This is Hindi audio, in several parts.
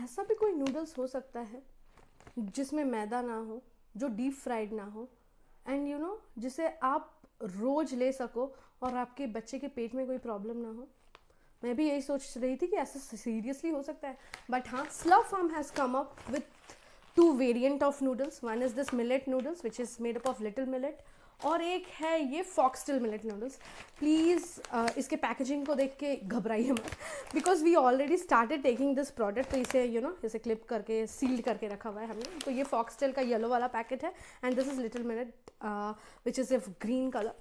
ऐसा भी कोई नूडल्स हो सकता है जिसमें मैदा ना हो, जो डीप फ्राइड ना हो, एंड जिसे आप रोज ले सको और आपके बच्चे के पेट में कोई प्रॉब्लम ना हो? मैं भी यही सोच रही थी कि ऐसा सीरियसली हो सकता है, बट हाँ, Slurrp Farm has come up with two variant of noodles. One is this millet noodles which is made up of little millet, और एक है ये फॉक्सटेल मिलेट नूडल्स. प्लीज़ इसके पैकेजिंग को देख के घबराइए मत, because we already started taking this product. तो इसे इसे क्लिप करके सील्ड करके रखा हुआ है हमने. तो ये फॉक्सटेल का येलो वाला पैकेट है, and this is little millet which is of green colour.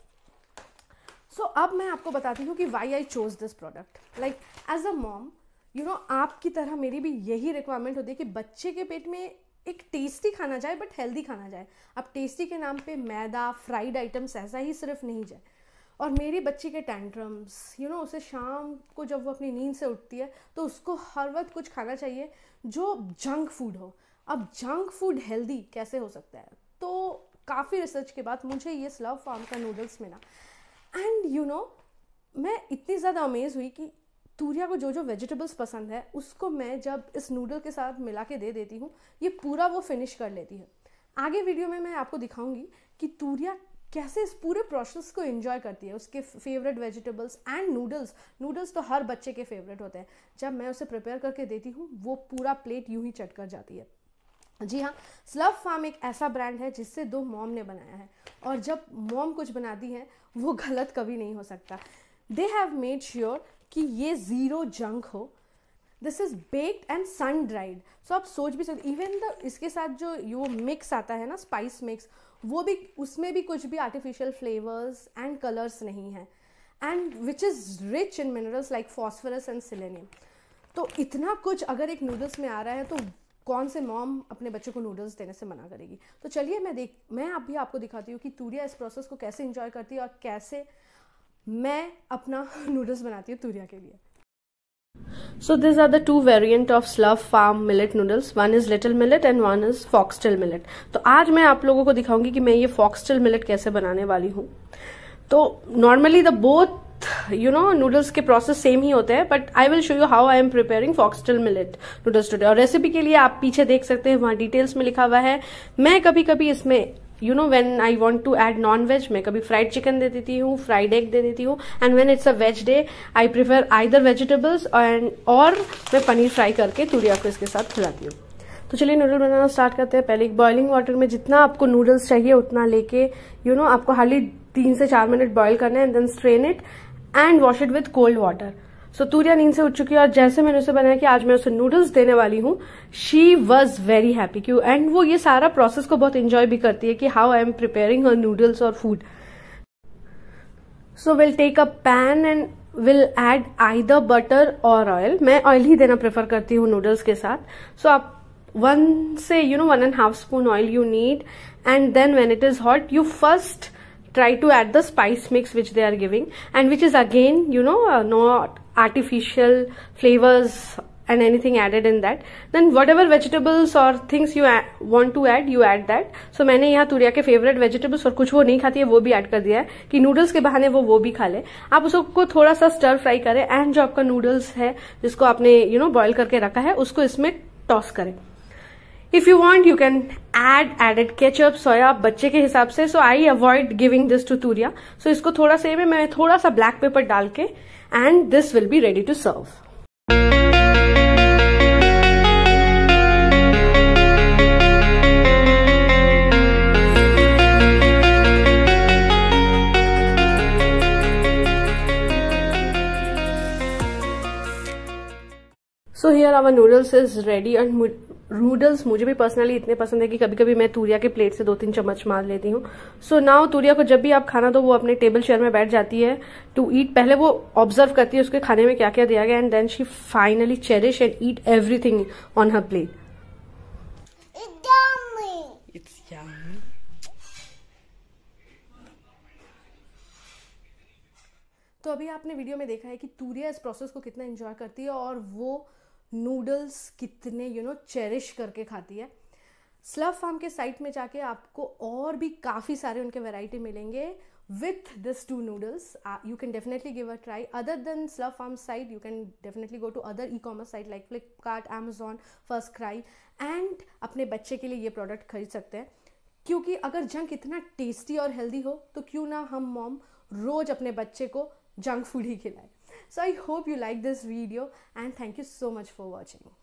So अब मैं आपको बताती हूँ कि why I chose this product. Like as a mom, आपकी तरह मेरी भी यही रिक्वायरमेंट होती है कि बच्चे के पेट में एक टेस्टी खाना जाए, बट हेल्दी खाना जाए. अब टेस्टी के नाम पे मैदा, फ्राइड आइटम्स ऐसा ही सिर्फ नहीं जाए. और मेरी बच्ची के टेंट्रम्स, उसे शाम को जब वो अपनी नींद से उठती है तो उसको हर वक्त कुछ खाना चाहिए जो जंक फूड हो. अब जंक फूड हेल्दी कैसे हो सकता है? तो काफ़ी रिसर्च के बाद मुझे ये स्लव फार्म का नूडल्स मिला. एंड मैं इतनी ज़्यादा अमेज हुई कि तूरिया को जो जो वेजिटेबल्स पसंद है उसको मैं जब इस नूडल के साथ मिला के दे देती हूँ, ये पूरा वो फिनिश कर लेती है. आगे वीडियो में मैं आपको दिखाऊंगी कि तूरिया कैसे इस पूरे प्रोसेस को एंजॉय करती है. उसके फेवरेट वेजिटेबल्स एंड नूडल्स तो हर बच्चे के फेवरेट होते हैं. जब मैं उसे प्रिपेयर करके देती हूँ वो पूरा प्लेट यूं ही चट कर जाती है. जी हाँ, स्लव फार्म एक ऐसा ब्रांड है जिससे दो मॉम ने बनाया है, और जब मॉम कुछ बनाती है वो गलत कभी नहीं हो सकता. दे हैव मेड श्योर कि ये ज़ीरो जंक हो. This is baked and sun dried. So आप सोच भी सकते, इवन इसके साथ जो मिक्स आता है ना, स्पाइस मिक्स, वो भी, उसमें भी कुछ भी आर्टिफिशियल फ्लेवर्स एंड कलर्स नहीं है, and which is rich in minerals like phosphorus and selenium. तो इतना कुछ अगर एक नूडल्स में आ रहा है तो कौन से मॉम अपने बच्चों को नूडल्स देने से मना करेगी? तो चलिए मैं अभी आपको दिखाती हूँ कि तूरिया इस प्रोसेस को कैसे एंजॉय करती है और कैसे मैं अपना नूडल्स बनाती हूँ तूरिया के लिए. So these are the two variant of Slurf Farm millet noodles. One is little millet and one is foxtail millet. तो आज मैं आप लोगों को दिखाऊंगी कि मैं ये foxtail millet कैसे बनाने वाली हूँ. तो normally the both नूडल्स के प्रोसेस सेम ही होते हैं, but I will show you how I am preparing foxtail millet noodles today. और रेसिपी के लिए आप पीछे देख सकते हैं, वहाँ डिटेल्स में लिखा हुआ है. मैं कभी कभी इसमें when I want to add non veg, मैं कभी फ्राइड चिकन दे देती हूँ, फ्राइड एग दे देती हूँ, and when it's a veg day I prefer either vegetables और मैं पनीर फ्राई करके तूरिया को इसके साथ खिलाती हूँ. तो चलिए नूडल बनाना स्टार्ट करते हैं. पहले एक बॉइलिंग वाटर में जितना आपको नूडल्स चाहिए उतना लेके आपको हार्डली 3 से 4 मिनट बॉईल करना है, and then strain it and wash it with cold water. So Turiya नींद से उठ चुकी है, और जैसे मैंने उसे बनाया कि आज मैं उसे नूडल्स देने वाली हूँ, शी वॉज वेरी हैप्पी. क्यों? एंड वो ये सारा प्रोसेस को बहुत एंजॉय भी करती है कि how I am preparing her noodles और food. So will take a pan and will add either butter और ऑयल. मैं ऑयल ही देना प्रेफर करती हूँ नूडल्स के साथ. सो आप 1 से 1.5 spoon oil you need, and then when it is hot you first try to add the spice mix which they are giving, and which is again not artificial flavors and anything added in that. Then whatever vegetables or things you want to add, you add that. So मैंने यहाँ तूरिया के फेवरेट वेजिटेबल्स और कुछ वो नहीं खाती है वो भी ऐड कर दिया है कि नूडल्स के बहाने वो भी खा ले. आप उसको थोड़ा सा स्टर फ्राई करें, एंड जो आपका नूडल्स है जिसको आपने बॉईल करके रखा है उसको इसमें टॉस करें. If you want, you can added ketchup, soya, बच्चे के हिसाब से. So I avoid giving this to तूरिया. So इसको थोड़ा सा मैं थोड़ा सा ब्लैक पेपर डाल के, and this will be ready to serve. So here our noodles is ready, and noodles मुझे भी पर्सनली इतने पसंद है कि कभी कभी मैं तूरिया के प्लेट से 2-3 चम्मच मार लेती हूँ. सो नाउ तूरिया को जब भी आप खाना दो वो अपने टेबल चेयर में बैठ जाती है टू ईट. पहले वो ऑब्जर्व करती है उसके खाने में क्या क्या दिया गया, and then she finally cherish and eat everything on her plate. तो अभी आपने वीडियो में देखा है कि तूरिया इस प्रोसेस को कितना एंजॉय करती है और वो नूडल्स कितने चेरिश करके खाती है. स्लव फार्म के साइट में जाके आपको और भी काफ़ी सारे उनके वैरायटी मिलेंगे. with these two noodles. You can definitely give a try. Other than Slurp Farm site, you can definitely go to other e-commerce site like Flipkart, Amazon, First Cry and अपने बच्चे के लिए ये प्रोडक्ट खरीद सकते हैं, क्योंकि अगर जंक इतना टेस्टी और हेल्दी हो तो क्यों ना हम मॉम रोज अपने बच्चे को जंक फूड ही खिलाए. So I hope you like this video and thank you so much for watching.